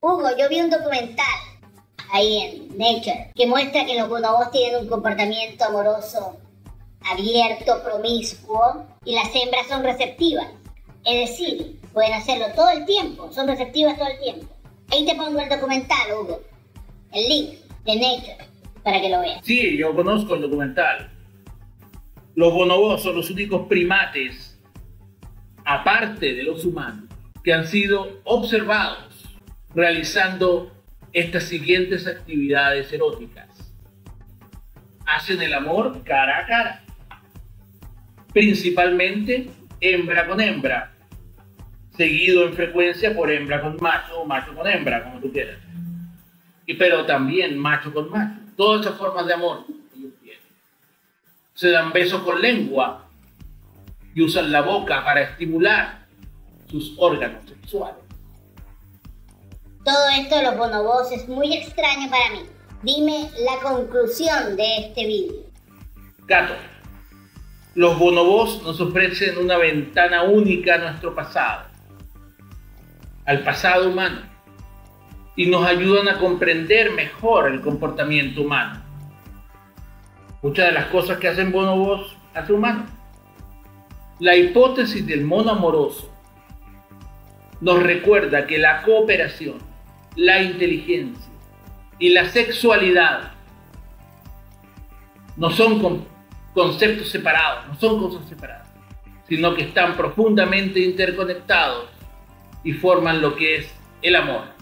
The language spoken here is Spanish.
Hugo, yo vi un documental ahí en Nature que muestra que los bonobos tienen un comportamiento amoroso abierto, promiscuo, y las hembras son receptivas. Es decir, pueden hacerlo todo el tiempo, son receptivas todo el tiempo. Ahí te pongo el documental, Hugo, el link de Nature, para que lo veas. Sí, yo conozco el documental. Los bonobos son los únicos primates, aparte de los humanos, que han sido observados realizando estas siguientes actividades eróticas. Hacen el amor cara a cara, principalmente hembra con hembra, seguido en frecuencia por hembra con macho o macho con hembra, como tú quieras. Pero también macho con macho. Todas esas formas de amor ellos tienen. Se dan besos con lengua y usan la boca para estimular sus órganos sexuales. Todo esto de los bonobos es muy extraño para mí. Dime la conclusión de este vídeo. Gato, los bonobos nos ofrecen una ventana única a nuestro pasado, al pasado humano, y nos ayudan a comprender mejor el comportamiento humano. Muchas de las cosas que hacen bonobos hace humanos. La hipótesis del mono amoroso nos recuerda que la cooperación, la inteligencia y la sexualidad no son conceptos separados, no son cosas separadas, sino que están profundamente interconectados y forman lo que es el amor.